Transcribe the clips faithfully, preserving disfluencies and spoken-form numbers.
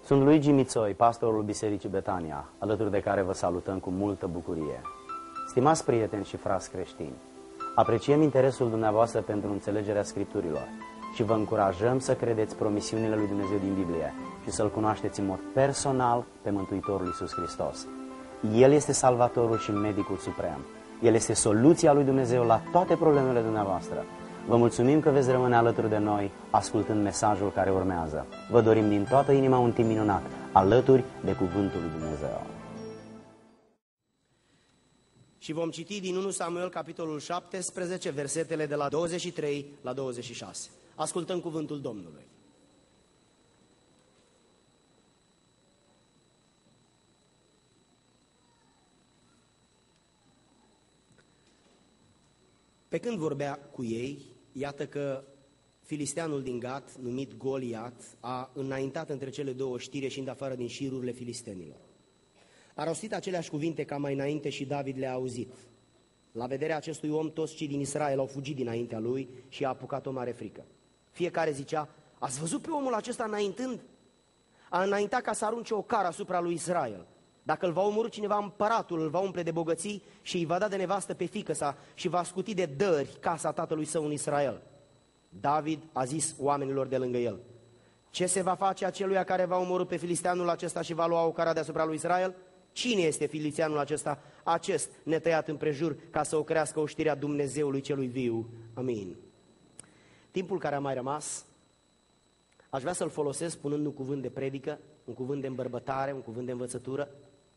Sunt Luigi Mițoi, pastorul Bisericii Betania, alături de care vă salutăm cu multă bucurie. Stimați prieteni și frați creștini, apreciem interesul dumneavoastră pentru înțelegerea Scripturilor și vă încurajăm să credeți promisiunile lui Dumnezeu din Biblie și să-L cunoașteți în mod personal pe Mântuitorul Iisus Hristos. El este Salvatorul și Medicul Suprem. El este soluția lui Dumnezeu la toate problemele dumneavoastră. Vă mulțumim că veți rămâne alături de noi, ascultând mesajul care urmează. Vă dorim din toată inima un timp minunat, alături de Cuvântul lui Dumnezeu. Și vom citi din întâi Samuel, capitolul șaptesprezece, versetele de la douăzeci și trei la douăzeci și șase. Ascultăm cuvântul Domnului. Pe când vorbea cu ei, iată că filisteanul din Gat, numit Goliat, a înaintat între cele două știri, ieșind afară din șirurile filistenilor. A rostit aceleași cuvinte ca mai înainte și David le-a auzit. La vederea acestui om, toți cei din Israel au fugit dinaintea lui și a apucat o mare frică. Fiecare zicea: ați văzut pe omul acesta înaintând? A înaintat ca să arunce o cară asupra lui Israel. Dacă îl va omorî cineva, împăratul îl va umple de bogății și îi va da de nevastă pe fiică sa și va scuti de dări casa tatălui său în Israel. David a zis oamenilor de lângă el: ce se va face aceluia care va omorî pe filisteanul acesta și va lua o cară deasupra lui Israel? Cine este filisteanul acesta, acest netăiat împrejur, ca să o crească oștirea Dumnezeului celui viu? Amin. Timpul care a mai rămas, aș vrea să-l folosesc spunând un cuvânt de predică, un cuvânt de îmbărbătare, un cuvânt de învățătură,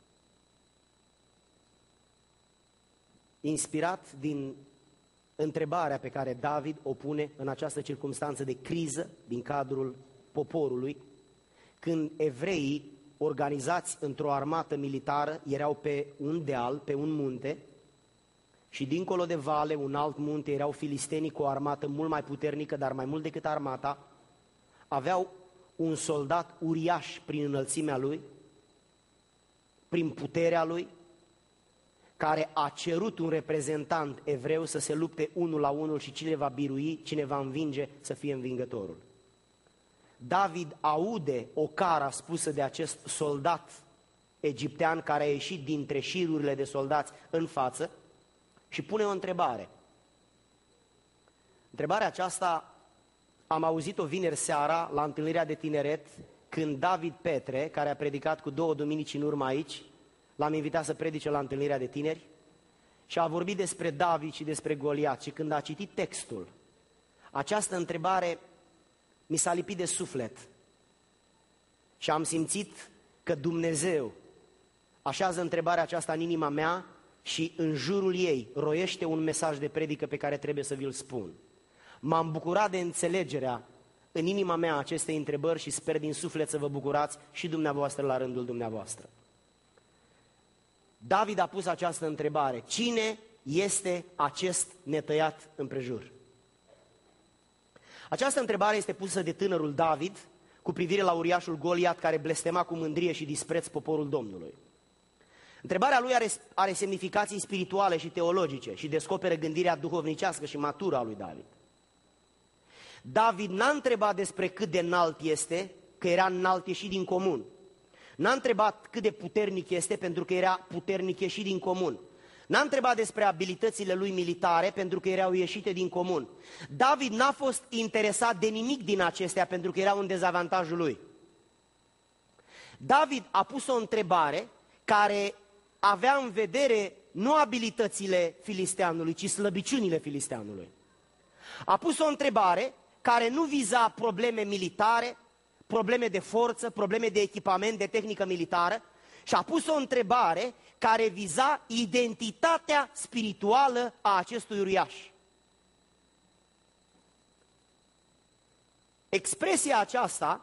inspirat din întrebarea pe care David o pune în această circumstanță de criză din cadrul poporului, când evreii, organizați într-o armată militară, erau pe un deal, pe un munte, și dincolo de vale, un alt munte, erau filistenii cu o armată mult mai puternică, dar mai mult decât armata, aveau un soldat uriaș prin înălțimea lui, prin puterea lui, care a cerut un reprezentant evreu să se lupte unul la unul și cine va birui, cine va învinge, să fie învingătorul. David aude o cară spusă de acest soldat egiptean care a ieșit dintre șirurile de soldați în față și pune o întrebare. Întrebarea aceasta am auzit-o vineri seara la întâlnirea de tineret, când David Petre, care a predicat cu două duminici în urmă aici, l-am invitat să predice la întâlnirea de tineri și a vorbit despre David și despre Goliat. Și când a citit textul, această întrebare mi s-a lipit de suflet și am simțit că Dumnezeu așează întrebarea aceasta în inima mea și în jurul ei roiește un mesaj de predică pe care trebuie să vi-l spun. M-am bucurat de înțelegerea în inima mea acestei întrebări și sper din suflet să vă bucurați și dumneavoastră la rândul dumneavoastră. David a pus această întrebare: cine este acest netăiat împrejur? Această întrebare este pusă de tânărul David cu privire la uriașul Goliat, care blestema cu mândrie și dispreț poporul Domnului. Întrebarea lui are, are semnificații spirituale și teologice și descoperă gândirea duhovnicească și matură a lui David. David n-a întrebat despre cât de înalt este, că era înalt ieșit din comun. N-a întrebat cât de puternic este, pentru că era puternic ieșit din comun. N-a întrebat despre abilitățile lui militare, pentru că erau ieșite din comun. David n-a fost interesat de nimic din acestea, pentru că erau în dezavantajul lui. David a pus o întrebare care avea în vedere nu abilitățile filisteanului, ci slăbiciunile filisteanului. A pus o întrebare care nu viza probleme militare, probleme de forță, probleme de echipament, de tehnică militară, și a pus o întrebare care viza identitatea spirituală a acestui uriaș. Expresia aceasta,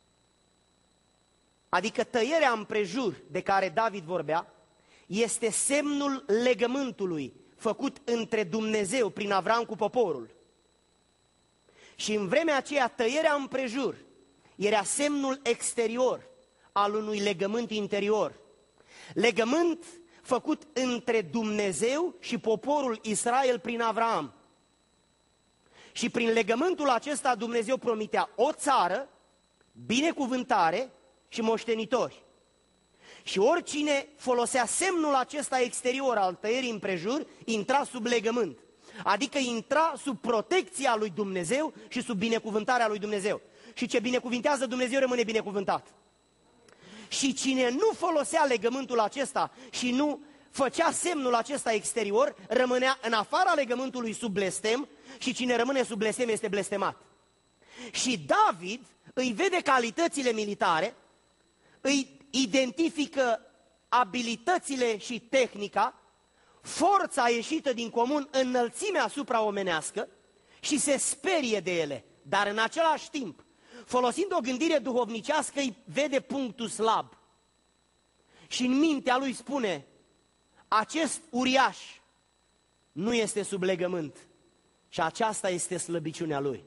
adică tăierea împrejur de care David vorbea, este semnul legământului făcut între Dumnezeu prin Avram cu poporul. Și în vremea aceea tăierea împrejur era semnul exterior al unui legământ interior. Legământ făcut între Dumnezeu și poporul Israel prin Avram. Și prin legământul acesta Dumnezeu promitea o țară, binecuvântare și moștenitori. Și oricine folosea semnul acesta exterior al tăierii împrejur, intra sub legământ. Adică intra sub protecția lui Dumnezeu și sub binecuvântarea lui Dumnezeu. Și ce binecuvintează Dumnezeu rămâne binecuvântat. Și cine nu folosea legământul acesta și nu făcea semnul acesta exterior, rămânea în afara legământului sub blestem și cine rămâne sub blestem este blestemat. Și David îi vede calitățile militare, îi identifică abilitățile și tehnica, forța ieșită din comun, înălțimea supraomenească și se sperie de ele, dar în același timp, folosind o gândire duhovnicească, îi vede punctul slab. Și în mintea lui spune, acest uriaș nu este sub legământ și aceasta este slăbiciunea lui.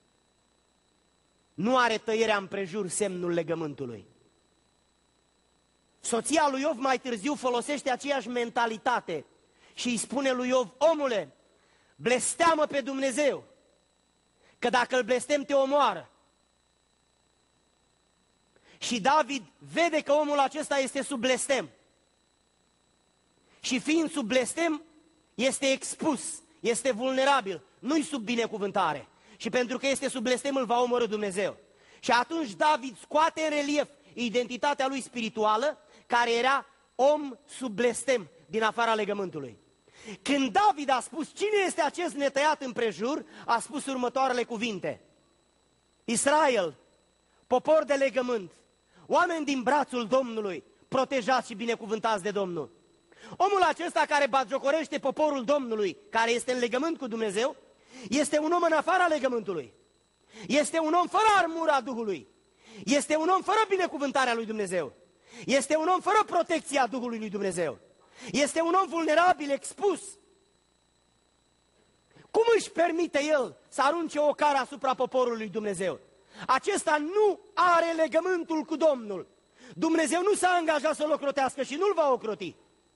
Nu are tăierea împrejur semnul legământului. Soția lui Iov mai târziu folosește aceeași mentalitate și îi spune lui Iov, omule, blesteamă pe Dumnezeu, că dacă îl blestem te omoară. Și David vede că omul acesta este sub blestem. Și fiind sub blestem, este expus, este vulnerabil, nu-i sub binecuvântare. Și pentru că este sub blestem, îl va omorî Dumnezeu. Și atunci David scoate în relief identitatea lui spirituală, care era om sub blestem, din afara legământului. Când David a spus, cine este acest netăiat împrejur, a spus următoarele cuvinte. Israel, popor de legământ, oameni din brațul Domnului, protejați și binecuvântați de Domnul. Omul acesta care batjocorește poporul Domnului, care este în legământ cu Dumnezeu, este un om în afara legământului. Este un om fără armura Duhului. Este un om fără binecuvântarea lui Dumnezeu. Este un om fără protecția Duhului lui Dumnezeu. Este un om vulnerabil, expus. Cum își permite el să arunce o cară asupra poporului lui Dumnezeu? Acesta nu are legământul cu Domnul. Dumnezeu nu s-a angajat să-l ocrotească și nu-l va ocroti.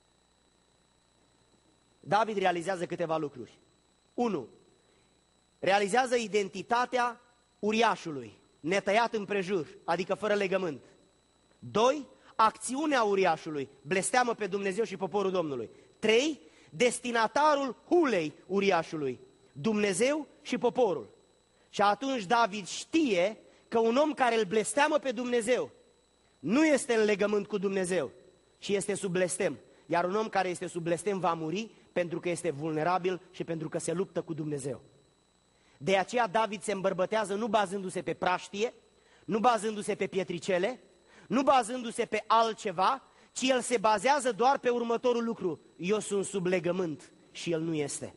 David realizează câteva lucruri. unu. Realizează identitatea uriașului, netăiat împrejur, adică fără legământ. doi. Acțiunea uriașului, blesteamă pe Dumnezeu și poporul Domnului. trei. Destinatarul hulei uriașului, Dumnezeu și poporul. Și atunci David știe că un om care îl blesteamă pe Dumnezeu nu este în legământ cu Dumnezeu și este sub blestem. Iar un om care este sub blestem va muri pentru că este vulnerabil și pentru că se luptă cu Dumnezeu. De aceea David se îmbărbătează nu bazându-se pe praștie, nu bazându-se pe pietricele, nu bazându-se pe altceva, ci el se bazează doar pe următorul lucru. Eu sunt sub legământ și el nu este.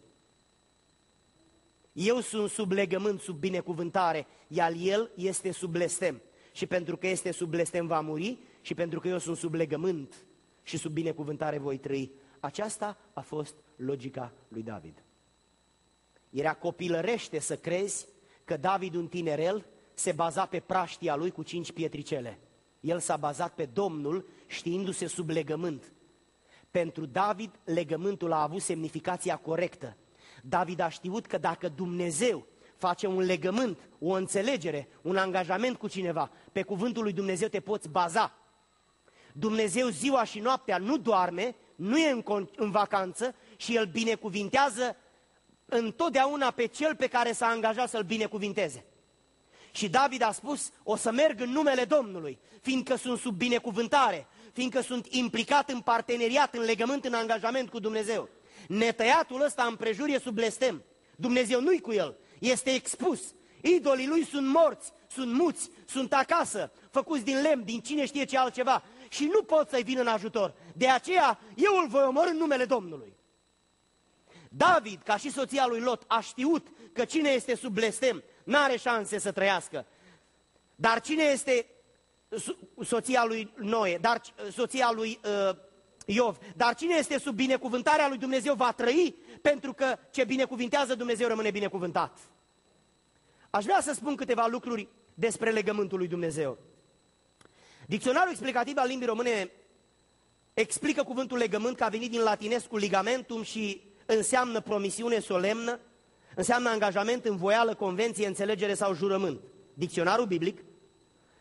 Eu sunt sub legământ, sub binecuvântare, iar el este sub blestem. Și pentru că este sub blestem va muri și pentru că eu sunt sub legământ și sub binecuvântare voi trăi. Aceasta a fost logica lui David. Era copilărește să crezi că David, un tinerel, se baza pe praștia lui cu cinci pietricele. El s-a bazat pe Domnul știindu-se sub legământ. Pentru David, legământul a avut semnificația corectă. David a știut că dacă Dumnezeu face un legământ, o înțelegere, un angajament cu cineva, pe cuvântul lui Dumnezeu te poți baza. Dumnezeu ziua și noaptea nu doarme, nu e în, în vacanță și El binecuvintează întotdeauna pe cel pe care s-a angajat să-l binecuvinteze. Și David a spus, o să merg în numele Domnului, fiindcă sunt sub binecuvântare, fiindcă sunt implicat în parteneriat, în legământ, în angajament cu Dumnezeu. Netăiatul ăsta împrejur e sub blestem. Dumnezeu nu-i cu el, este expus. Idolii lui sunt morți, sunt muți, sunt acasă, făcuți din lemn, din cine știe ce altceva. Și nu pot să-i vin în ajutor. De aceea eu îl voi omorî în numele Domnului. David, ca și soția lui Lot, a știut că cine este sub blestem n-are șanse să trăiască. Dar cine este soția lui Noe, dar soția lui uh, Iov, dar cine este sub binecuvântarea lui Dumnezeu va trăi, pentru că ce binecuvintează Dumnezeu rămâne binecuvântat. Aș vrea să spun câteva lucruri despre legământul lui Dumnezeu. Dicționarul explicativ al limbii române explică cuvântul legământ că a venit din latinescul ligamentum și înseamnă promisiune solemnă, înseamnă angajament, învoială, convenție, înțelegere sau jurământ. Dicționarul biblic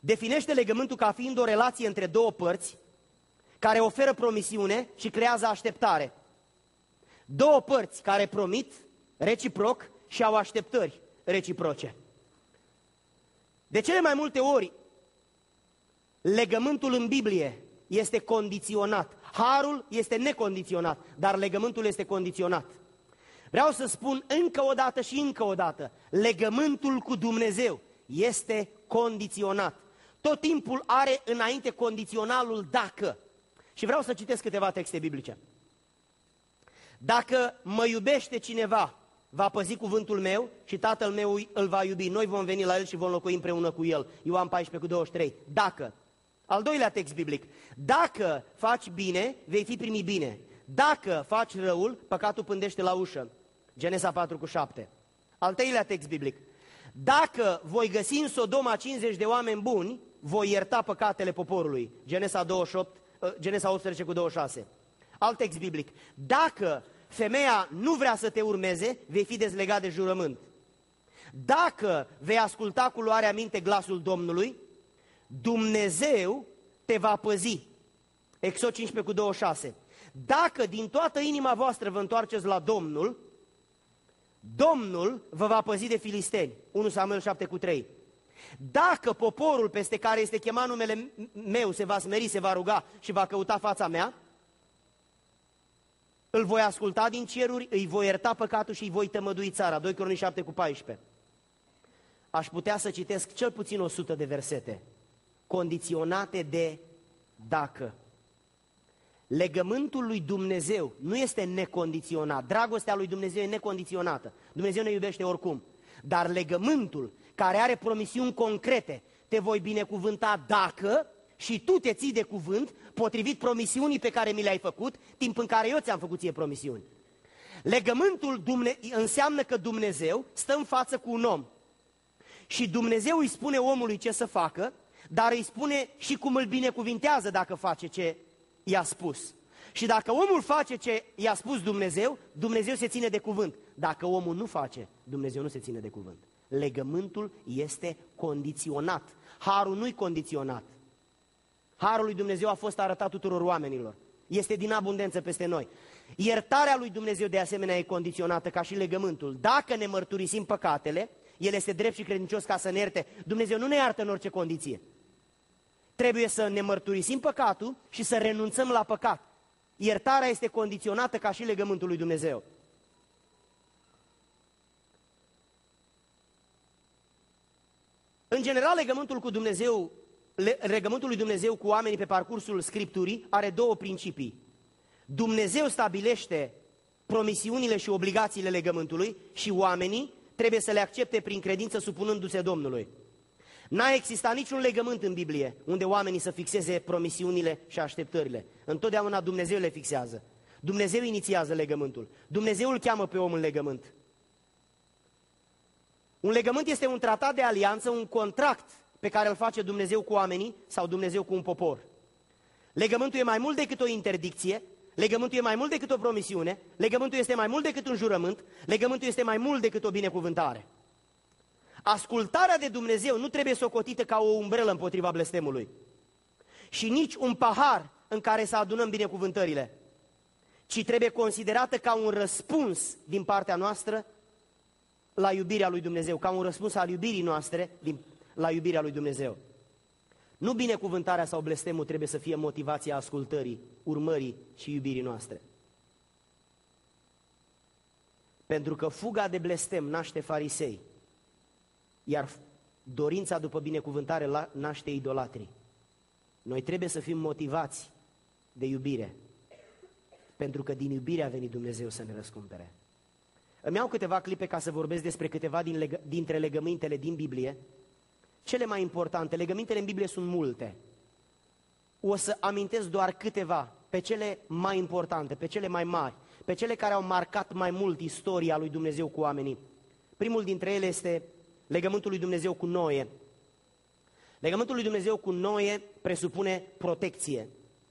definește legământul ca fiind o relație între două părți care oferă promisiune și creează așteptare. Două părți care promit reciproc și au așteptări reciproce. De cele mai multe ori, legământul în Biblie este condiționat. Harul este necondiționat, dar legământul este condiționat. Vreau să spun încă o dată și încă o dată, legământul cu Dumnezeu este condiționat. Tot timpul are înainte condiționalul dacă. Și vreau să citesc câteva texte biblice. Dacă mă iubește cineva, va păzi cuvântul meu și tatăl meu îl va iubi. Noi vom veni la el și vom locui împreună cu el. Ioan paisprezece cu douăzeci și trei. Dacă. Al doilea text biblic. Dacă faci bine, vei fi primit bine. Dacă faci răul, păcatul pândește la ușă. Genesa patru cu șapte. Al treilea text biblic. Dacă voi găsi în Sodoma cincizeci de oameni buni, voi ierta păcatele poporului. Genesa, douăzeci și opt, Genesa optsprezece cu douăzeci și șase. Alt text biblic. Dacă femeia nu vrea să te urmeze, vei fi dezlegat de jurământ. Dacă vei asculta cu luarea minte glasul Domnului, Dumnezeu te va păzi. Exod cincisprezece cu douăzeci și șase. Dacă din toată inima voastră vă întoarceți la Domnul, Domnul vă va păzi de filisteni. unu Samuel șapte cu trei. Dacă poporul peste care este chemat numele meu se va smeri, se va ruga și va căuta fața mea, îl voi asculta din ceruri, îi voi ierta păcatul și îi voi tămădui țara. doi Cronici șapte cu paisprezece. Aș putea să citesc cel puțin o sută de versete condiționate de dacă. Legământul lui Dumnezeu nu este necondiționat. Dragostea lui Dumnezeu e necondiționată. Dumnezeu ne iubește oricum. Dar legământul care are promisiuni concrete, te voi binecuvânta dacă și tu te ții de cuvânt potrivit promisiunii pe care mi le-ai făcut, timp în care eu ți-am făcut ție promisiuni. Legământul Dumne- înseamnă că Dumnezeu stă în față cu un om și Dumnezeu îi spune omului ce să facă, dar îi spune și cum îl binecuvintează dacă face ce i-a spus. Și dacă omul face ce i-a spus Dumnezeu, Dumnezeu se ține de cuvânt. Dacă omul nu face, Dumnezeu nu se ține de cuvânt. Legământul este condiționat. Harul nu-i condiționat. Harul lui Dumnezeu a fost arătat tuturor oamenilor. Este din abundență peste noi. Iertarea lui Dumnezeu de asemenea e condiționată ca și legământul. Dacă ne mărturisim păcatele, El este drept și credincios ca să ne ierte. Dumnezeu nu ne iartă în orice condiție. Trebuie să ne mărturisim păcatul și să renunțăm la păcat. Iertarea este condiționată ca și legământul lui Dumnezeu. În general, legământul cu Dumnezeu, legământul lui Dumnezeu cu oamenii pe parcursul Scripturii are două principii. Dumnezeu stabilește promisiunile și obligațiile legământului și oamenii trebuie să le accepte prin credință supunându-se Domnului. N-a existat niciun legământ în Biblie unde oamenii să fixeze promisiunile și așteptările. Întotdeauna Dumnezeu le fixează. Dumnezeu inițiază legământul. Dumnezeu îl cheamă pe om în legământ. Un legământ este un tratat de alianță, un contract pe care îl face Dumnezeu cu oamenii sau Dumnezeu cu un popor. Legământul e mai mult decât o interdicție, legământul e mai mult decât o promisiune, legământul este mai mult decât un jurământ, legământul este mai mult decât o binecuvântare. Ascultarea de Dumnezeu nu trebuie socotită ca o umbrelă împotriva blestemului și nici un pahar în care să adunăm binecuvântările, ci trebuie considerată ca un răspuns din partea noastră la iubirea lui Dumnezeu, ca un răspuns al iubirii noastre din, la iubirea lui Dumnezeu. Nu binecuvântarea sau blestemul trebuie să fie motivația ascultării, urmării și iubirii noastre. Pentru că fuga de blestem naște farisei, iar dorința după binecuvântare naște idolatrii. Noi trebuie să fim motivați de iubire, pentru că din iubire a venit Dumnezeu să ne răscumpere. Îmi iau câteva clipe ca să vorbesc despre câteva din leg- dintre legămintele din Biblie. Cele mai importante, legămintele în Biblie sunt multe. O să amintesc doar câteva, pe cele mai importante, pe cele mai mari, pe cele care au marcat mai mult istoria lui Dumnezeu cu oamenii. Primul dintre ele este legământul lui Dumnezeu cu Noe. Legământul lui Dumnezeu cu Noe presupune protecție.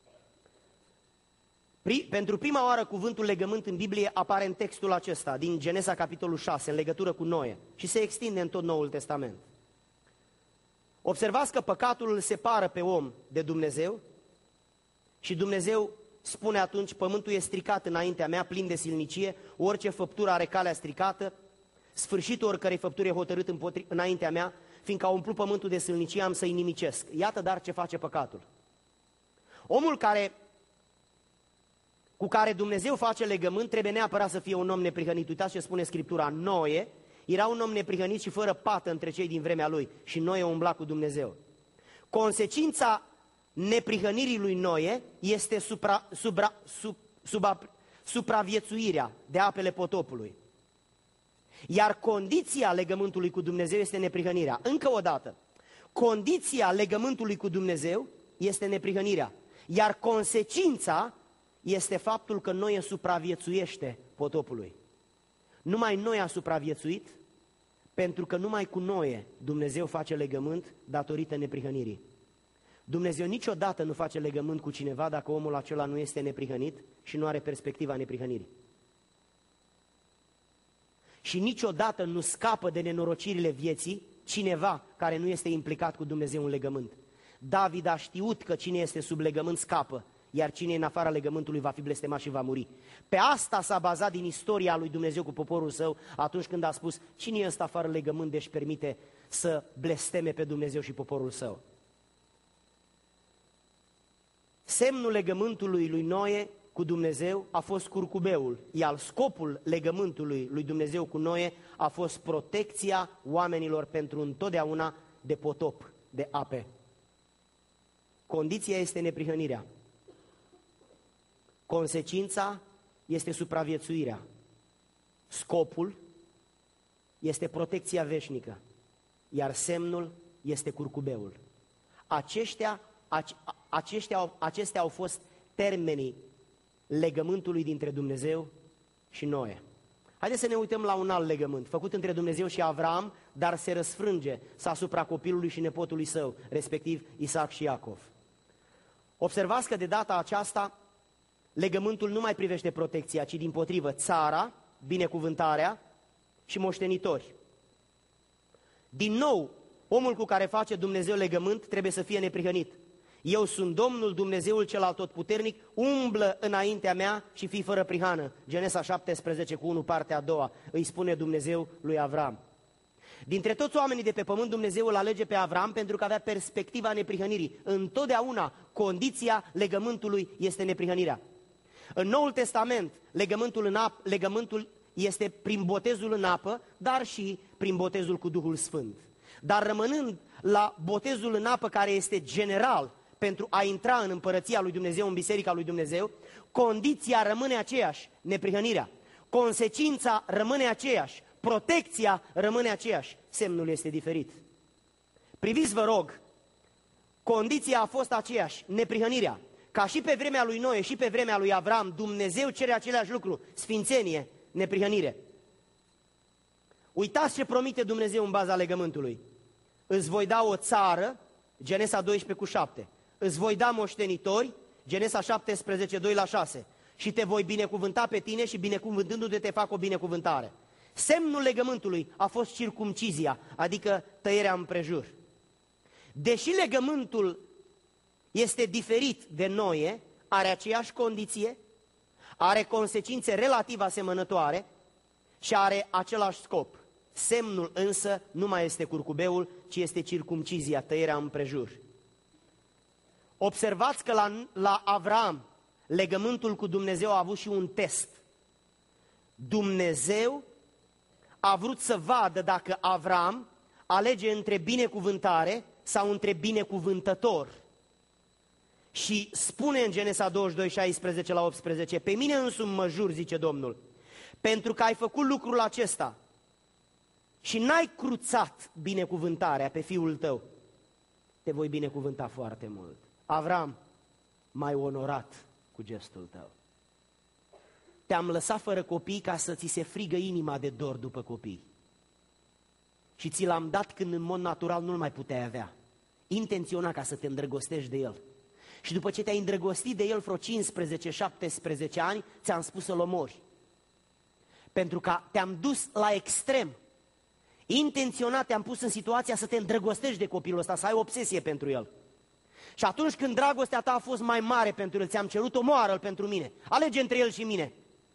Pri, pentru prima oară cuvântul legământ în Biblie apare în textul acesta, din Genesa capitolul șase, în legătură cu Noe, și se extinde în tot Noul Testament. Observați că păcatul îl separă pe om de Dumnezeu și Dumnezeu spune atunci, pământul e stricat înaintea mea, plin de silnicie, orice făptură are calea stricată, sfârșitul oricărei făpturi e hotărât împotri- înaintea mea, fiindcă a umplut pământul de silnicie, am să-i nimicesc. Iată dar ce face păcatul. Omul care, cu care Dumnezeu face legământ trebuie neapărat să fie un om neprihănit. Uitați ce spune Scriptura, Noe era un om neprihănit și fără pată între cei din vremea lui și Noe umbla cu Dumnezeu. Consecința neprihănirii lui Noe este supra, subra, sub, sub, supraviețuirea de apele potopului. Iar condiția legământului cu Dumnezeu este neprihănirea. Încă o dată, condiția legământului cu Dumnezeu este neprihănirea. Iar consecința este faptul că Noe supraviețuiește potopului. Numai Noe a supraviețuit pentru că numai cu Noe Dumnezeu face legământ datorită neprihănirii. Dumnezeu niciodată nu face legământ cu cineva dacă omul acela nu este neprihănit și nu are perspectiva neprihănirii. Și niciodată nu scapă de nenorocirile vieții cineva care nu este implicat cu Dumnezeu în legământ. David a știut că cine este sub legământ scapă, iar cine e în afara legământului va fi blestemat și va muri. Pe asta s-a bazat din istoria lui Dumnezeu cu poporul său atunci când a spus cine e ăsta fără legământ de-și permite să blesteme pe Dumnezeu și poporul său. Semnul legământului lui Noe cu Dumnezeu a fost curcubeul, iar scopul legământului lui Dumnezeu cu Noe a fost protecția oamenilor pentru întotdeauna de potop, de ape. Condiția este neprihănirea. Consecința este supraviețuirea. Scopul este protecția veșnică, iar semnul este curcubeul. Aceștia, ace, aceștia, acestea au fost termenii legământului dintre Dumnezeu și Noe. Haideți să ne uităm la un alt legământ, făcut între Dumnezeu și Avram, dar se răsfrânge asupra copilului și nepotului său, respectiv Isaac și Iacov. Observați că de data aceasta legământul nu mai privește protecția, ci dimpotrivă țara, binecuvântarea și moștenitori. Din nou, omul cu care face Dumnezeu legământ trebuie să fie neprihănit. Eu sunt Domnul Dumnezeul cel atotputernic, umblă înaintea mea și fii fără prihană. Genesa șaptesprezece cu unu, partea a doua, îi spune Dumnezeu lui Avram. Dintre toți oamenii de pe pământ, Dumnezeu îl alege pe Avram pentru că avea perspectiva neprihănirii. Întotdeauna condiția legământului este neprihănirea. În Noul Testament, legământul, în apă, legământul este prin botezul în apă, dar și prin botezul cu Duhul Sfânt. Dar rămânând la botezul în apă, care este general pentru a intra în împărăția lui Dumnezeu, în biserica lui Dumnezeu, condiția rămâne aceeași, neprihănirea. Consecința rămâne aceeași, protecția rămâne aceeași, semnul este diferit. Priviți, vă rog, condiția a fost aceeași, neprihănirea. Ca și pe vremea lui Noe și pe vremea lui Avram, Dumnezeu cere același lucru, sfințenie, neprihănire. Uitați ce promite Dumnezeu în baza legământului. Îți voi da o țară, Genesa doisprezece cu șapte. Îți voi da moștenitori, Genesa șaptesprezece, doi la șase. Și te voi binecuvânta pe tine și binecuvântându-te te fac o binecuvântare. Semnul legământului a fost circumcizia, adică tăierea împrejur. Deși legământul este diferit de Noe, are aceeași condiție, are consecințe relativ asemănătoare și are același scop. Semnul însă nu mai este curcubeul, ci este circumcizia, tăierea împrejur. Observați că la, la Avram legământul cu Dumnezeu a avut și un test. Dumnezeu a vrut să vadă dacă Avram alege între binecuvântare sau între binecuvântător. Și spune în Genesa douăzeci și doi, șaisprezece la optsprezece, pe mine însumi mă jur, zice Domnul, pentru că ai făcut lucrul acesta și n-ai cruțat binecuvântarea pe fiul tău, te voi binecuvânta foarte mult. Avram, m-ai onorat cu gestul tău. Te-am lăsat fără copii ca să ți se frigă inima de dor după copii. Și ți l-am dat când în mod natural nu-l mai puteai avea. Intenționa ca să te îndrăgostești de el. Și după ce te-ai îndrăgostit de el vreo cincisprezece șaptesprezece ani, ți-am spus să-l omori. Pentru că te-am dus la extrem. Intenționat te-am pus în situația să te îndrăgostești de copilul ăsta, să ai obsesie pentru el. Și atunci când dragostea ta a fost mai mare pentru el, ți-am cerut, omoară-l pentru mine. Alege între el și mine.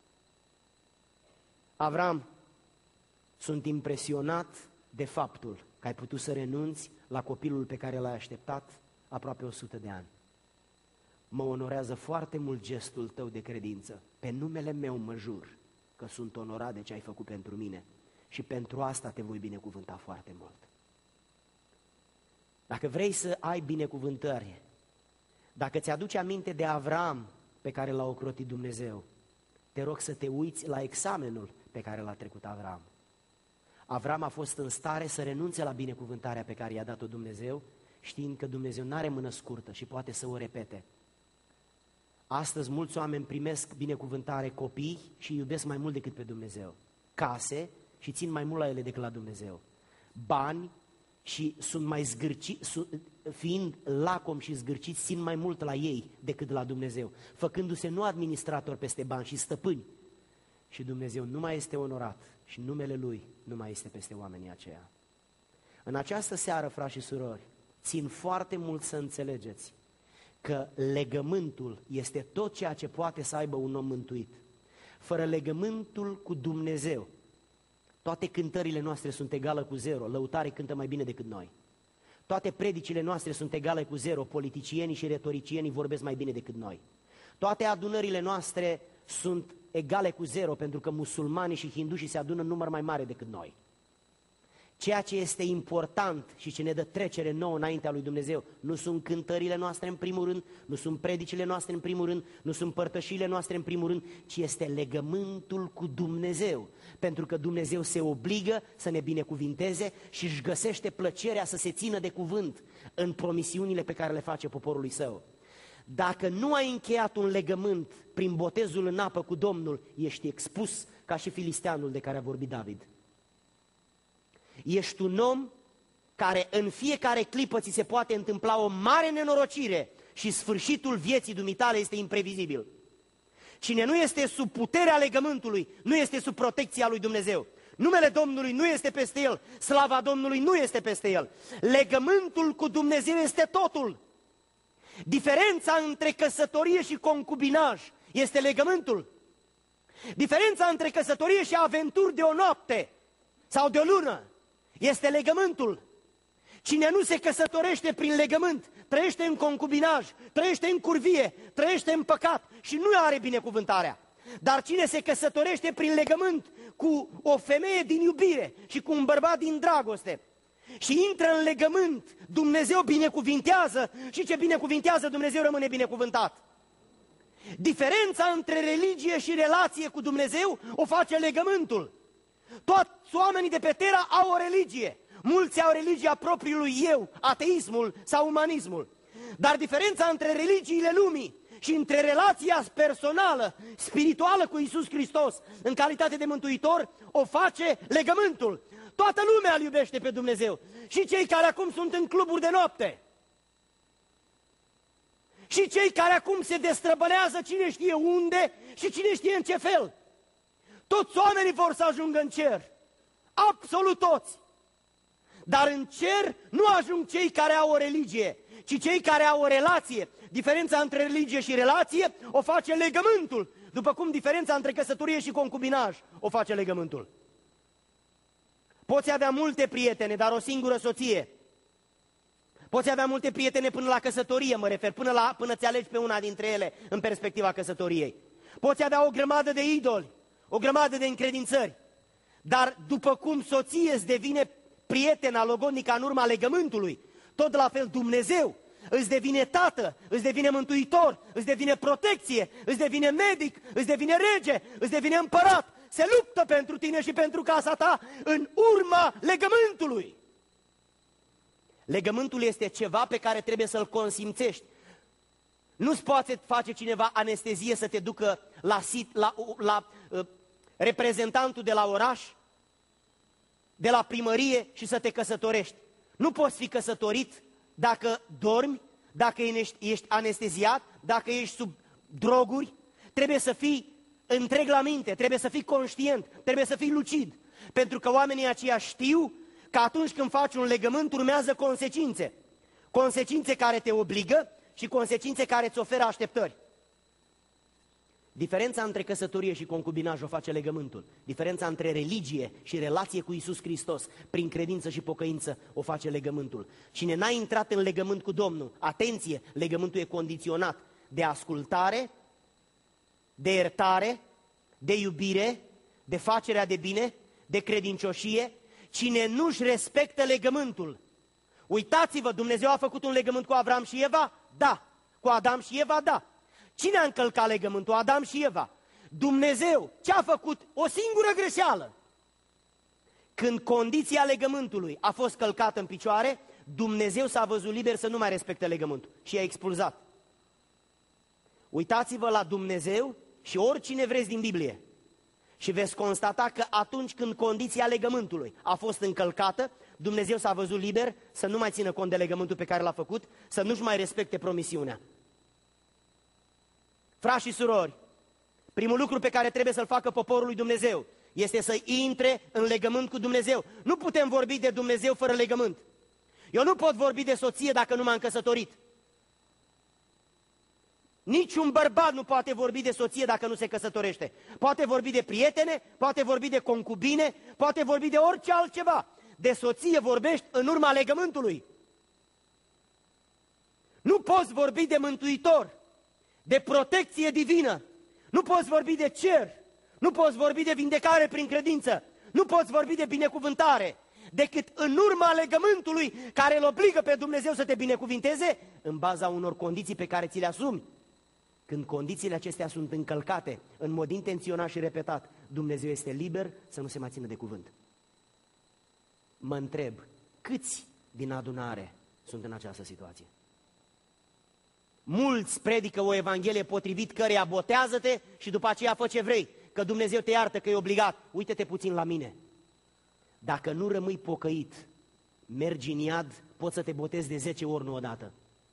Avram, sunt impresionat de faptul că ai putut să renunți la copilul pe care l-ai așteptat aproape o sută de ani. Mă onorează foarte mult gestul tău de credință. Pe numele meu mă jur că sunt onorat de ce ai făcut pentru mine și pentru asta te voi binecuvânta foarte mult. Dacă vrei să ai binecuvântări, dacă ți-aduci aminte de Avram pe care l-a ocrotit Dumnezeu, te rog să te uiți la examenul pe care l-a trecut Avram. Avram a fost în stare să renunțe la binecuvântarea pe care i-a dat-o Dumnezeu, știind că Dumnezeu nu are mână scurtă și poate să o repete. Astăzi mulți oameni primesc binecuvântare copii și iubesc mai mult decât pe Dumnezeu. Case și țin mai mult la ele decât la Dumnezeu. Bani și sunt mai zgârciți, fiind lacom și zgârciți, țin mai mult la ei decât la Dumnezeu, făcându-se nu administratori peste bani și stăpâni. Și Dumnezeu nu mai este onorat și numele Lui nu mai este peste oamenii aceia. În această seară, frați și surori, țin foarte mult să înțelegeți că legământul este tot ceea ce poate să aibă un om mântuit. Fără legământul cu Dumnezeu, toate cântările noastre sunt egale cu zero, lăutarii cântă mai bine decât noi. Toate predicile noastre sunt egale cu zero, politicienii și retoricienii vorbesc mai bine decât noi. Toate adunările noastre sunt egale cu zero, pentru că musulmanii și hindușii se adună în număr mai mare decât noi. Ceea ce este important și ce ne dă trecere nouă înaintea lui Dumnezeu nu sunt cântările noastre în primul rând, nu sunt predicile noastre în primul rând, nu sunt părtășiile noastre în primul rând, ci este legământul cu Dumnezeu. Pentru că Dumnezeu se obligă să ne binecuvinteze și își găsește plăcerea să se țină de cuvânt în promisiunile pe care le face poporului său. Dacă nu ai încheiat un legământ prin botezul în apă cu Domnul, ești expus ca și filisteanul de care a vorbit David. Ești un om care în fiecare clipă ți se poate întâmpla o mare nenorocire și sfârșitul vieții dumitale este imprevizibil. Cine nu este sub puterea legământului, nu este sub protecția lui Dumnezeu. Numele Domnului nu este peste el, slava Domnului nu este peste el. Legământul cu Dumnezeu este totul. Diferența între căsătorie și concubinaj este legământul. Diferența între căsătorie și aventuri de o noapte sau de o lună este legământul. Cine nu se căsătorește prin legământ, trăiește în concubinaj, trăiește în curvie, trăiește în păcat și nu are binecuvântarea. Dar cine se căsătorește prin legământ cu o femeie din iubire și cu un bărbat din dragoste și intră în legământ, Dumnezeu binecuvintează și ce binecuvintează Dumnezeu rămâne binecuvântat. Diferența între religie și relație cu Dumnezeu o face legământul. Toți oamenii de pe Terra au o religie. Mulți au religia propriului eu, ateismul sau umanismul. Dar diferența între religiile lumii și între relația personală, spirituală cu Iisus Hristos, în calitate de mântuitor, o face legământul. Toată lumea îl iubește pe Dumnezeu. Și cei care acum sunt în cluburi de noapte. Și cei care acum se destrăbălează cine știe unde și cine știe în ce fel. Toți oamenii vor să ajungă în cer. Absolut toți. Dar în cer nu ajung cei care au o religie, ci cei care au o relație. Diferența între religie și relație o face legământul, după cum diferența între căsătorie și concubinaj o face legământul. Poți avea multe prietene, dar o singură soție. Poți avea multe prietene până la căsătorie, mă refer, până, la, până ți alegi pe una dintre ele în perspectiva căsătoriei. Poți avea o grămadă de idoli, o grămadă de încredințări, dar după cum soție îți devine prietena logodnică în urma legământului, tot la fel Dumnezeu îți devine tată, îți devine mântuitor, îți devine protecție, îți devine medic, îți devine rege, îți devine împărat. Se luptă pentru tine și pentru casa ta în urma legământului. Legământul este ceva pe care trebuie să-l consimțești. Nu-ți poate face cineva anestezie să te ducă la, sit, la, la uh, reprezentantul de la oraș, de la primărie și să te căsătorești. Nu poți fi căsătorit dacă dormi, dacă ești, ești anesteziat, dacă ești sub droguri. Trebuie să fii întreg la minte, trebuie să fii conștient, trebuie să fii lucid. Pentru că oamenii aceia știu că atunci când faci un legământ urmează consecințe. Consecințe care te obligă și consecințe care îți oferă așteptări. Diferența între căsătorie și concubinaj o face legământul. Diferența între religie și relație cu Iisus Hristos, prin credință și pocăință, o face legământul. Cine n-a intrat în legământ cu Domnul, atenție, legământul e condiționat de ascultare, de iertare, de iubire, de facerea de bine, de credincioșie. Cine nu-și respectă legământul, uitați-vă, Dumnezeu a făcut un legământ cu Avram și Eva? Da. Cu Adam și Eva? Da. Cine a încălcat legământul? Adam și Eva. Dumnezeu ce a făcut? O singură greșeală. Când condiția legământului a fost călcată în picioare, Dumnezeu s-a văzut liber să nu mai respecte legământul și i-a expulzat. Uitați-vă la Dumnezeu și oricine vreți din Biblie și veți constata că atunci când condiția legământului a fost încălcată, Dumnezeu s-a văzut liber să nu mai țină cont de legământul pe care l-a făcut, să nu-și mai respecte promisiunea. Frați și surori, primul lucru pe care trebuie să-l facă poporul lui Dumnezeu este să intre în legământ cu Dumnezeu. Nu putem vorbi de Dumnezeu fără legământ. Eu nu pot vorbi de soție dacă nu m-am căsătorit. Niciun bărbat nu poate vorbi de soție dacă nu se căsătorește. Poate vorbi de prietene, poate vorbi de concubine, poate vorbi de orice altceva. De soție vorbești în urma legământului. Nu poți vorbi de mântuitor, de protecție divină. Nu poți vorbi de cer. Nu poți vorbi de vindecare prin credință. Nu poți vorbi de binecuvântare decât în urma legământului care îl obligă pe Dumnezeu să te binecuvinteze în baza unor condiții pe care ți le asumi. Când condițiile acestea sunt încălcate în mod intenționat și repetat, Dumnezeu este liber să nu se mai țină de cuvânt. Mă întreb, câți din adunare sunt în această situație? Mulți predică o evanghelie potrivit căreia botează-te și după aceea fă ce vrei, că Dumnezeu te iartă, că e obligat. Uite-te puțin la mine. Dacă nu rămâi pocăit, mergi în iad, poți să te botezi de zece ori, nu odată.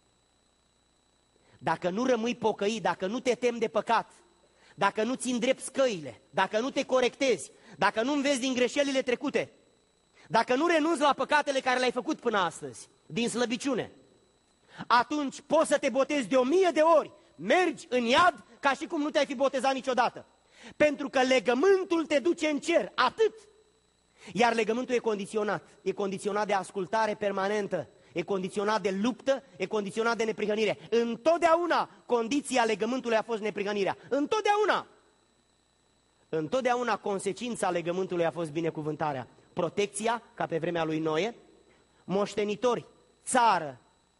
Dacă nu rămâi pocăit, dacă nu te temi de păcat, dacă nu ți îndrepți căile, dacă nu te corectezi, dacă nu înveți din greșelile trecute, dacă nu renunți la păcatele care le-ai făcut până astăzi, din slăbiciune, atunci poți să te botezi de o mie de ori, mergi în iad ca și cum nu te-ai fi botezat niciodată. Pentru că legământul te duce în cer, atât. Iar legământul e condiționat, e condiționat de ascultare permanentă, e condiționat de luptă, e condiționat de neprihănire. Întotdeauna condiția legământului a fost neprihănirea, întotdeauna. Întotdeauna consecința legământului a fost binecuvântarea, protecția, ca pe vremea lui Noe, moștenitori, țară,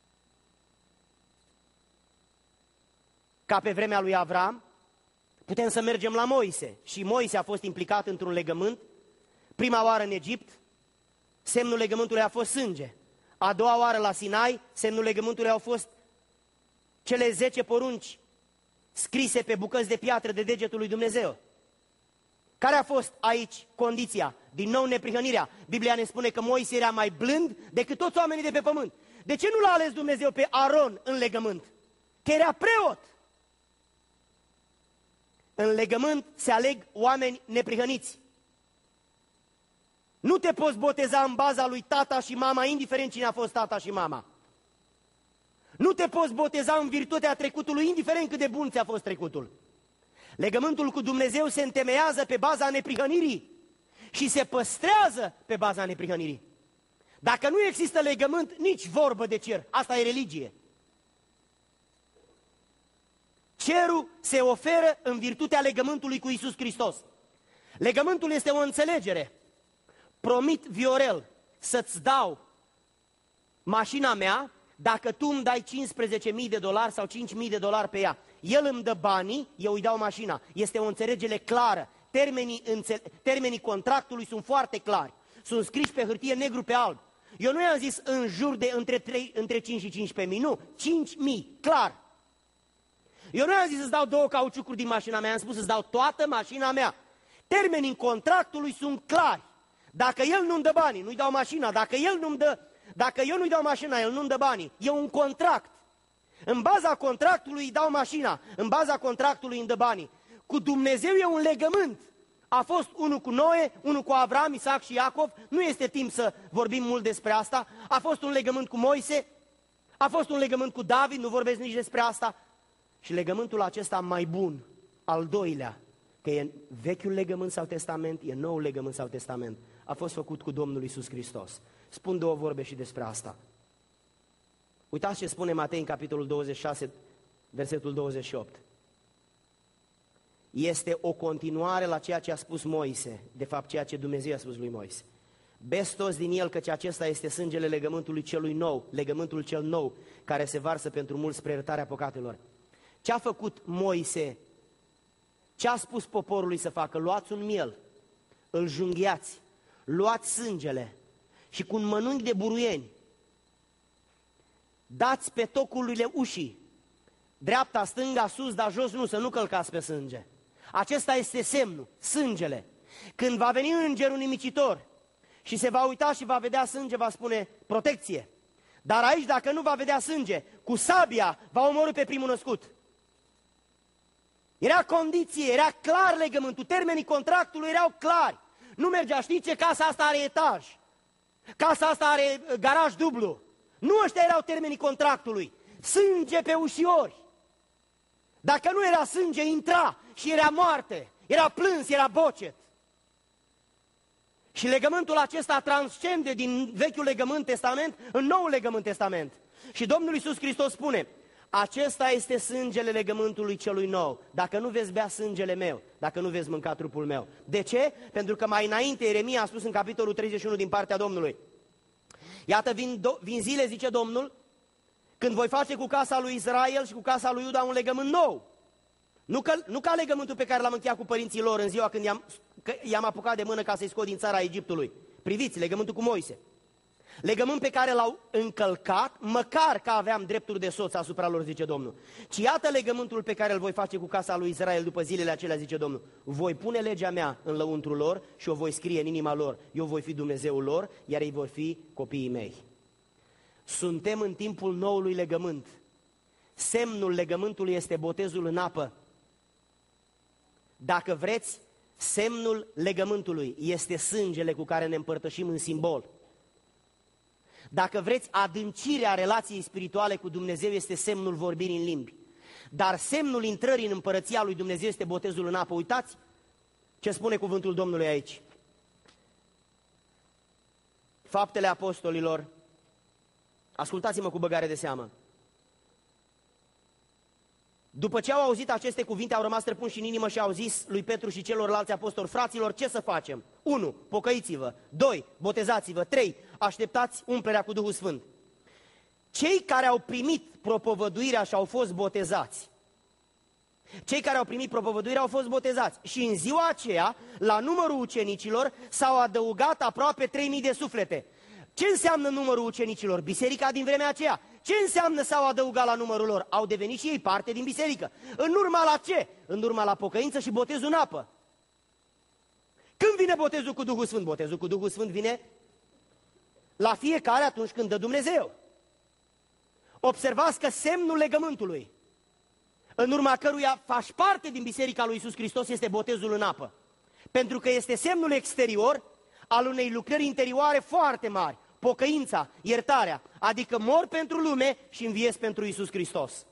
ca pe vremea lui Avram. Putem să mergem la Moise și Moise a fost implicat într-un legământ. Prima oară în Egipt, semnul legământului a fost sânge. A doua oară la Sinai, semnul legământului au fost cele zece porunci scrise pe bucăți de piatră de degetul lui Dumnezeu. Care a fost aici condiția? Din nou neprihănirea. Biblia ne spune că Moise era mai blând decât toți oamenii de pe pământ. De ce nu l-a ales Dumnezeu pe Aron în legământ? Că era preot. În legământ se aleg oameni neprihăniți. Nu te poți boteza în baza lui tata și mama, indiferent cine a fost tata și mama. Nu te poți boteza în virtutea trecutului, indiferent cât de bun ți-a fost trecutul. Legământul cu Dumnezeu se întemeiază pe baza neprihănirii și se păstrează pe baza neprihănirii. Dacă nu există legământ, nici vorbă de cer. Asta e religie. Cerul se oferă în virtutea legământului cu Iisus Hristos. Legământul este o înțelegere. Promit, Viorel, să-ți dau mașina mea dacă tu îmi dai cincisprezece mii de dolari sau cinci mii de dolari pe ea. El îmi dă banii, eu îi dau mașina. Este o înțelegere clară. Termenii, înțe termenii contractului sunt foarte clari. Sunt scriși pe hârtie negru pe alb. Eu nu i-am zis în jur de între, trei, între cinci și cincisprezece mii, nu, cinci mii, clar. Eu nu i-am zis să-ți dau două cauciucuri din mașina mea, am spus să-ți dau toată mașina mea. Termenii contractului sunt clari. Dacă el nu-mi dă banii, nu-i dau mașina. Dacă el nu-mi dă, dacă eu nu-i dau mașina, el nu-mi dă banii. E un contract. În baza contractului îi dau mașina, în baza contractului îmi dă banii. Cu Dumnezeu e un legământ. A fost unul cu Noe, unul cu Avram, Isaac și Iacov, nu este timp să vorbim mult despre asta. A fost un legământ cu Moise, a fost un legământ cu David, nu vorbesc nici despre asta. Și legământul acesta mai bun, al doilea, că e vechiul legământ sau testament, e noul legământ sau testament, a fost făcut cu Domnul Iisus Hristos. Spun două vorbe și despre asta. Uitați ce spune Matei în capitolul douăzeci și șase, versetul douăzeci și opt. Este o continuare la ceea ce a spus Moise, de fapt ceea ce Dumnezeu a spus lui Moise. Beți toți din el, căci acesta este sângele legământului celui nou, legământul cel nou, care se varsă pentru mulți spre iertarea păcatelor. Ce a făcut Moise? Ce a spus poporului să facă? Luați un miel, îl junghiați, luați sângele și cu un mănunchi de buruieni dați pe tocurile ușii, dreapta, stânga, sus, dar jos nu, să nu călcați pe sânge. Acesta este semnul, sângele. Când va veni îngerul nimicitor și se va uita și va vedea sânge, va spune protecție. Dar aici, dacă nu va vedea sânge, cu sabia va omorî pe primul născut. Era condiție, era clar legământul, termenii contractului erau clari. Nu mergea, știi ce, casa asta are etaj, casa asta are garaj dublu. Nu ăștia erau termenii contractului. Sânge pe ușiori. Dacă nu era sânge, intra și era moarte, era plâns, era bocet. Și legământul acesta transcende din Vechiul Legământ Testament în Noul Legământ Testament. Și Domnul Iisus Hristos spune, acesta este sângele legământului celui nou. Dacă nu veți bea sângele meu, dacă nu veți mânca trupul meu. De ce? Pentru că mai înainte Ieremia a spus în capitolul treizeci și unu din partea Domnului. Iată, vin, vin zile, zice Domnul, când voi face cu casa lui Israel și cu casa lui Iuda un legământ nou. Nu, că, nu ca legământul pe care l-am încheiat cu părinții lor în ziua când i-am, i-am apucat de mână ca să-i scot din țara Egiptului. Priviți, legământul cu Moise. Legământ pe care l-au încălcat, măcar că aveam drepturi de soț asupra lor, zice Domnul. Ci iată legământul pe care îl voi face cu casa lui Israel după zilele acelea, zice Domnul. Voi pune legea mea în lăuntrul lor și o voi scrie în inima lor. Eu voi fi Dumnezeul lor, iar ei vor fi copiii mei. Suntem în timpul noului legământ. Semnul legământului este botezul în apă. Dacă vreți, semnul legământului este sângele cu care ne împărtășim în simbol. Dacă vreți, adâncirea relației spirituale cu Dumnezeu este semnul vorbirii în limbi. Dar semnul intrării în împărăția lui Dumnezeu este botezul în apă. Uitați ce spune cuvântul Domnului aici. Faptele Apostolilor. Ascultați-mă cu băgare de seamă. După ce au auzit aceste cuvinte, au rămas trăpunși în inimă și au zis lui Petru și celorlalți apostoli, fraților, ce să facem? unu. Pocăiți-vă. doi. Botezați-vă. trei. Așteptați umplerea cu Duhul Sfânt. Cei care au primit propovăduirea și au fost botezați, cei care au primit propovăduirea au fost botezați și în ziua aceea, la numărul ucenicilor, s-au adăugat aproape trei mii de suflete. Ce înseamnă numărul ucenicilor? Biserica din vremea aceea. Ce înseamnă s-au adăugat la numărul lor? Au devenit și ei parte din biserică. În urma la ce? În urma la pocăință și botezul în apă. Când vine botezul cu Duhul Sfânt? Botezul cu Duhul Sfânt vine la fiecare atunci când dă Dumnezeu. Observați că semnul legământului, în urma căruia faci parte din biserica lui Iisus Hristos, este botezul în apă. Pentru că este semnul exterior al unei lucrări interioare foarte mari. Pocăința, iertarea, adică mor pentru lume și înviesc pentru Iisus Hristos.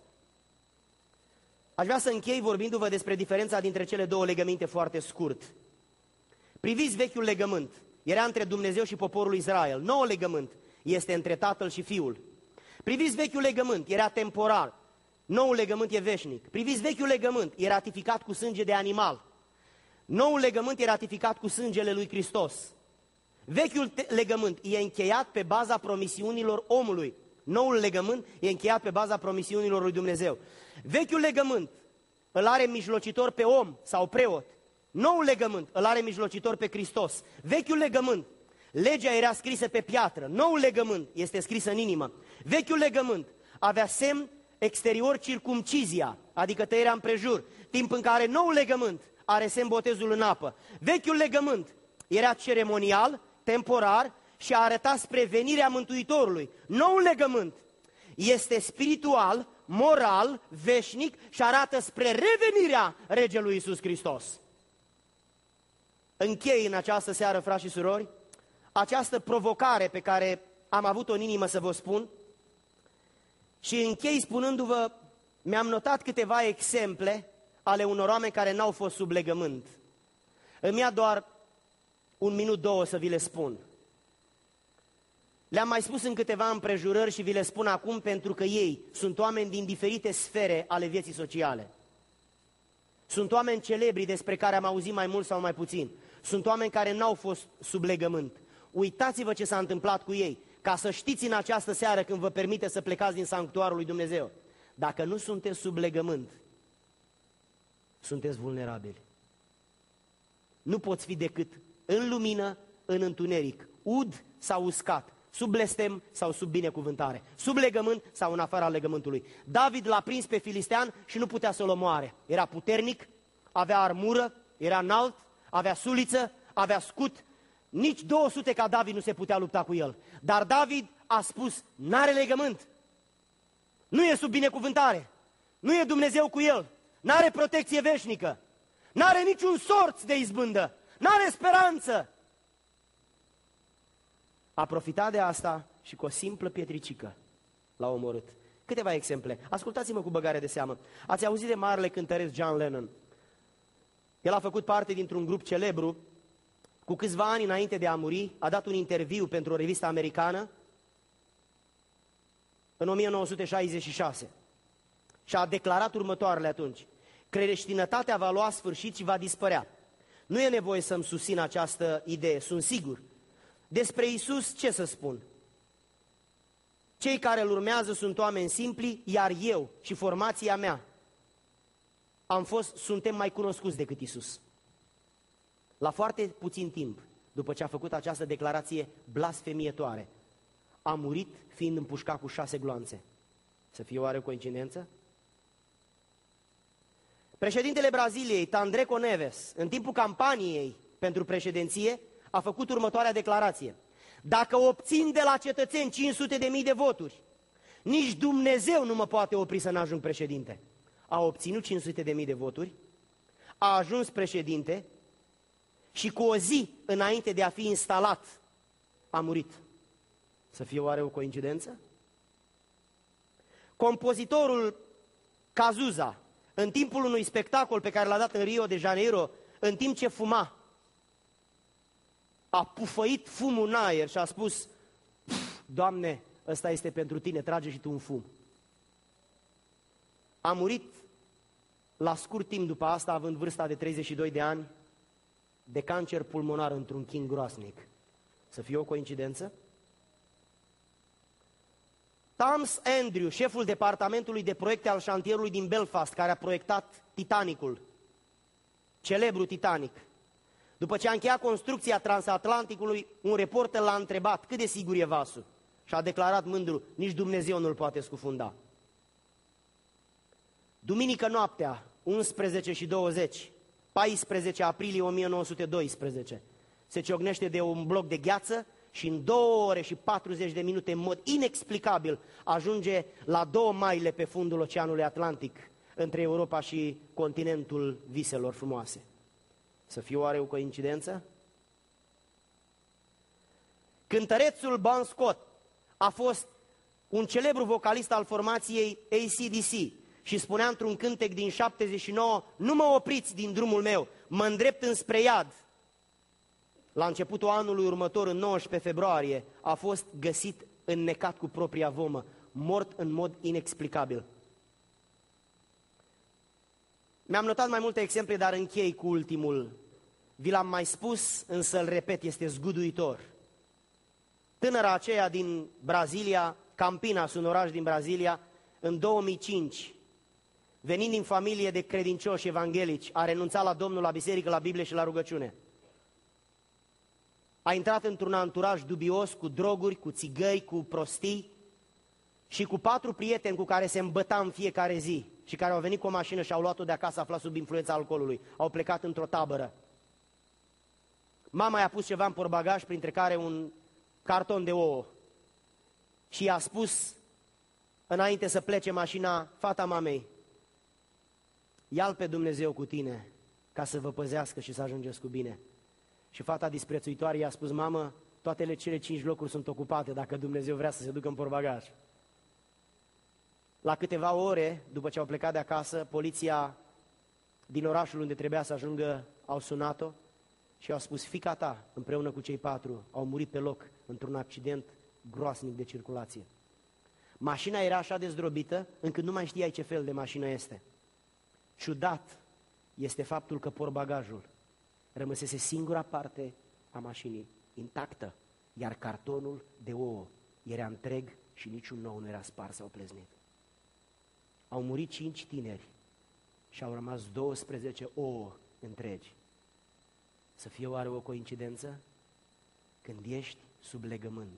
Aș vrea să închei vorbindu-vă despre diferența dintre cele două legăminte foarte scurt. Priviți vechiul legământ, era între Dumnezeu și poporul Israel. Noul legământ este între Tatăl și Fiul. Priviți vechiul legământ, era temporar. Noul legământ e veșnic. Priviți vechiul legământ, e ratificat cu sânge de animal. Noul legământ e ratificat cu sângele lui Hristos. Vechiul legământ e încheiat pe baza promisiunilor omului. Noul legământ e încheiat pe baza promisiunilor lui Dumnezeu. Vechiul legământ îl are mijlocitor pe om sau preot. Noul legământ îl are mijlocitor pe Hristos. Vechiul legământ, legea era scrisă pe piatră. Noul legământ este scris în inimă. Vechiul legământ avea semn exterior circumcizia, adică tăierea împrejur, timp în care noul legământ are semn botezul în apă. Vechiul legământ era ceremonial, temporar și a arătat spre venirea Mântuitorului. Noul legământ este spiritual, moral, veșnic și arată spre revenirea Regelui Iisus Hristos. închei în această seară, frați și surori, această provocare pe care am avut-o în inimă să vă spun și închei spunându-vă, mi-am notat câteva exemple ale unor oameni care n-au fost sub legământ. Îmi ia doar un minut, două să vi le spun. Le-am mai spus în câteva împrejurări și vi le spun acum pentru că ei sunt oameni din diferite sfere ale vieții sociale. Sunt oameni celebri despre care am auzit mai mult sau mai puțin. Sunt oameni care n-au fost sub legământ. Uitați-vă ce s-a întâmplat cu ei, ca să știți în această seară când vă permite să plecați din sanctuarul lui Dumnezeu. Dacă nu sunteți sub legământ, sunteți vulnerabili. Nu poți fi decât în lumină, în întuneric, ud sau uscat, sub blestem sau sub binecuvântare, sub legământ sau în afara legământului. David l-a prins pe filistean și nu putea să-l omoare. Era puternic, avea armură, era înalt, avea suliță, avea scut. Nici două sute ca David nu se putea lupta cu el. Dar David a spus, n-are legământ, nu e sub binecuvântare, nu e Dumnezeu cu el, n-are protecție veșnică, n-are niciun sorț de izbândă, n-are speranță. A profitat de asta și cu o simplă pietricică l-a omorât. Câteva exemple. Ascultați-mă cu băgare de seamă. Ați auzit de marele cântăreț John Lennon? El a făcut parte dintr-un grup celebru. Cu câțiva ani înainte de a muri, a dat un interviu pentru o revistă americană în o mie nouă sute șaizeci și șase și a declarat următoarele atunci: creștinătatea va lua sfârșit și va dispărea. Nu e nevoie să-mi susțin această idee, sunt sigur. Despre Iisus ce să spun? Cei care îl urmează sunt oameni simpli, iar eu și formația mea am fost, suntem mai cunoscuți decât Iisus. La foarte puțin timp, după ce a făcut această declarație blasfemietoare, a murit fiind împușcat cu șase gloanțe. Să fie oare o coincidență? Președintele Braziliei, Tandreco Neves, în timpul campaniei pentru președinție, a făcut următoarea declarație: dacă obțin de la cetățeni cinci sute de mii de voturi, nici Dumnezeu nu mă poate opri să n-ajung președinte. A obținut cinci sute de mii de voturi, a ajuns președinte și cu o zi înainte de a fi instalat, a murit. Să fie oare o coincidență? Compozitorul Cazuza, în timpul unui spectacol pe care l-a dat în Rio de Janeiro, în timp ce fuma, a pufăit fumul în aer și a spus: Doamne, ăsta este pentru tine, trage și tu un fum. A murit la scurt timp după asta, având vârsta de treizeci și doi de ani, de cancer pulmonar într-un chin groasnic. Să fie o coincidență? Thomas Andrew, șeful departamentului de proiecte al șantierului din Belfast, care a proiectat Titanicul, celebru Titanic. După ce a încheiat construcția transatlanticului, un reporter l-a întrebat cât de sigur e vasul și a declarat mândru: nici Dumnezeu nu-l poate scufunda. Duminică noaptea, unsprezece și douăzeci, paisprezece aprilie o mie nouă sute doisprezece, se ciocnește de un bloc de gheață și în două ore și patruzeci de minute, în mod inexplicabil, ajunge la două maile pe fundul Oceanului Atlantic, între Europa și continentul viselor frumoase. Să fie oare o coincidență? Cântărețul Bon Scott a fost un celebru vocalist al formației A C D C și spunea într-un cântec din șaptezeci și nouă: nu mă opriți din drumul meu, mă îndrept înspre iad. La începutul anului următor, în nouăsprezece februarie, a fost găsit înnecat cu propria vomă, mort în mod inexplicabil. Mi-am notat mai multe exemple, dar închei cu ultimul. Vi l-am mai spus, însă îl repet, este zguduitor. Tânăra aceea din Brazilia, Campinas, un oraș din Brazilia, în două mii cinci, venind din familie de credincioși evanghelici, a renunțat la Domnul, la biserică, la Biblie și la rugăciune. A intrat într-un anturaj dubios, cu droguri, cu țigări, cu prostii și cu patru prieteni cu care se îmbăta în fiecare zi și care au venit cu o mașină și au luat-o de acasă, aflat sub influența alcoolului. Au plecat într-o tabără. Mama i-a pus ceva în portbagaj, printre care un carton de ouă. Și i-a spus, înainte să plece mașina, fata mamei: ia-L pe Dumnezeu cu tine ca să vă păzească și să ajungeți cu bine. Și fata disprețuitoare i-a spus: mamă, toate cele cinci locuri sunt ocupate dacă Dumnezeu vrea să se ducă în portbagaj. La câteva ore, după ce au plecat de acasă, poliția din orașul unde trebuia să ajungă au sunat-o și au spus: fiica ta, împreună cu cei patru, au murit pe loc într-un accident groasnic de circulație. Mașina era așa de zdrobită încât nu mai știai ce fel de mașină este. Ciudat este faptul că portbagajul rămăsese singura parte a mașinii intactă, iar cartonul de ouă era întreg și niciun ou nu era spars sau pleznit. Au murit cinci tineri și au rămas douăsprezece ouă întregi. Să fie oare o coincidență? Când ești sub legământ,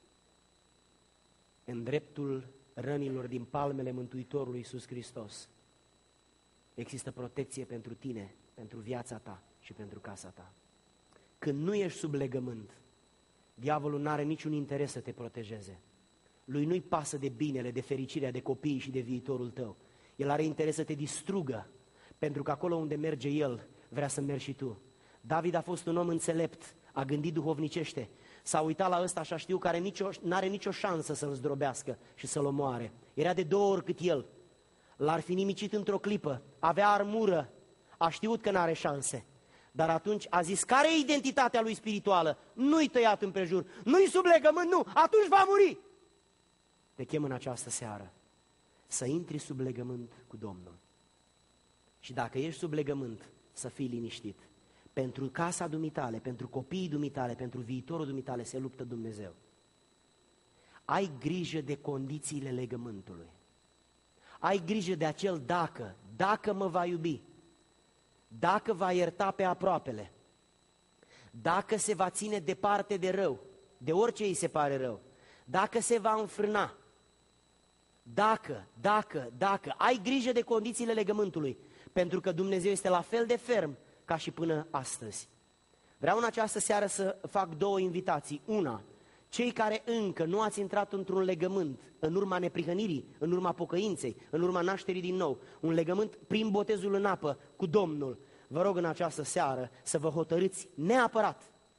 în dreptul rănilor din palmele Mântuitorului Iisus Hristos, există protecție pentru tine, pentru viața ta și pentru casa ta. Când nu ești sub legământ, diavolul nu are niciun interes să te protejeze. Lui nu-i pasă de binele, de fericirea, de copiii și de viitorul tău. El are interes să te distrugă, pentru că acolo unde merge el, vrea să mergi și tu. David a fost un om înțelept, a gândit duhovnicește, s-a uitat la ăsta și a știut că nu are nicio șansă să-l zdrobească și să-l omoare. Era de două ori cât el. L-ar fi nimicit într-o clipă, avea armură, a știut că n-are șanse. Dar atunci a zis: care e identitatea lui spirituală? Nu-i tăiat împrejur, nu-i sub legământ, nu, atunci va muri. Te chem în această seară să intri sub legământ cu Domnul. Și dacă ești sub legământ, să fii liniștit. Pentru casa dumitale, pentru copiii dumitale, pentru viitorul dumitale se luptă Dumnezeu. Ai grijă de condițiile legământului. Ai grijă de acel dacă, dacă mă va iubi, dacă va ierta pe aproapele, dacă se va ține departe de rău, de orice îi se pare rău, dacă se va înfrâna, dacă, dacă, dacă, ai grijă de condițiile legământului, pentru că Dumnezeu este la fel de ferm ca și până astăzi. Vreau în această seară să fac două invitații. Una, cei care încă nu ați intrat într-un legământ în urma neprihănirii, în urma pocăinței, în urma nașterii din nou, un legământ prin botezul în apă cu Domnul, vă rog în această seară să vă hotărâți neapărat.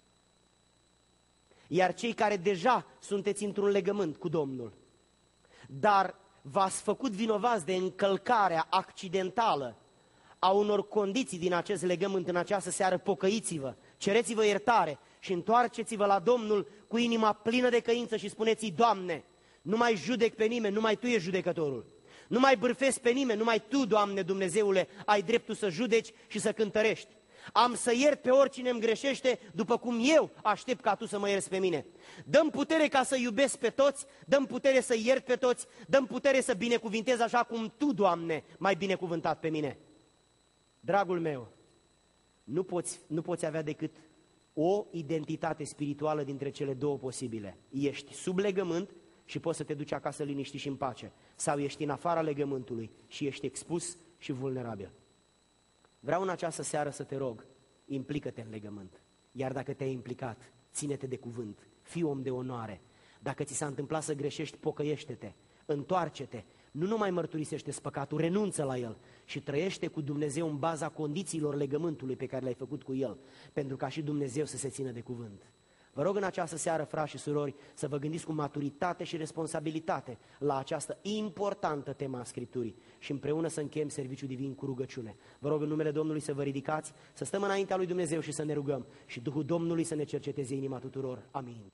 Iar cei care deja sunteți într-un legământ cu Domnul, dar v-ați făcut vinovați de încălcarea accidentală a unor condiții din acest legământ, în această seară pocăiți-vă, cereți-vă iertare și întoarceți-vă la Domnul cu inima plină de căință și spuneți-i: Doamne, nu mai judec pe nimeni, numai Tu ești judecătorul. Nu mai bârfesc pe nimeni, numai Tu, Doamne Dumnezeule, ai dreptul să judeci și să cântărești. Am să iert pe oricine îmi greșește, după cum eu aștept ca Tu să mă ierți pe mine. Dă-mi putere ca să iubesc pe toți, dă-mi putere să iert pe toți, dă-mi putere să binecuvintez așa cum Tu, Doamne, m-ai binecuvântat pe mine. Dragul meu, nu poți, nu poți avea decât o identitate spirituală dintre cele două posibile. Ești sub legământ și poți să te duci acasă liniștit și în pace, sau ești în afara legământului și ești expus și vulnerabil. Vreau în această seară să te rog, implică-te în legământ. Iar dacă te-ai implicat, ține-te de cuvânt, fii om de onoare. Dacă ți s-a întâmplat să greșești, pocăiește-te, întoarce-te, nu numai mărturisește-ți păcatul, renunță la el și trăiește cu Dumnezeu în baza condițiilor legământului pe care le-ai făcut cu El, pentru ca și Dumnezeu să se țină de cuvânt. Vă rog în această seară, frați și surori, să vă gândiți cu maturitate și responsabilitate la această importantă temă a Scripturii și împreună să încheiem serviciul divin cu rugăciune. Vă rog în numele Domnului să vă ridicați, să stăm înaintea lui Dumnezeu și să ne rugăm și Duhul Domnului să ne cerceteze inima tuturor. Amin.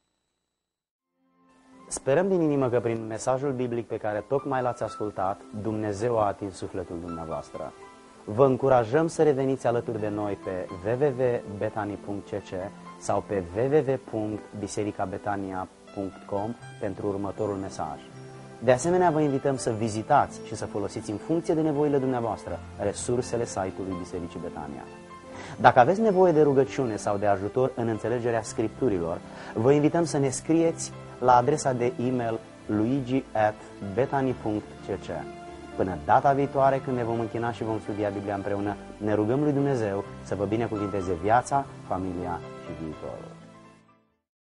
Sperăm din inimă că prin mesajul biblic pe care tocmai l-ați ascultat, Dumnezeu a atins sufletul dumneavoastră. Vă încurajăm să reveniți alături de noi pe w w w punct betani punct c c sau pe w w w punct biserica betania punct com pentru următorul mesaj. De asemenea, vă invităm să vizitați și să folosiți în funcție de nevoile dumneavoastră resursele site-ului Bisericii Betania. Dacă aveți nevoie de rugăciune sau de ajutor în înțelegerea Scripturilor, vă invităm să ne scrieți la adresa de e-mail luigi at betani punct c c. Până data viitoare, când ne vom închina și vom studia Biblia împreună, ne rugăm lui Dumnezeu să vă binecuvinteze viața, familia și viitorul.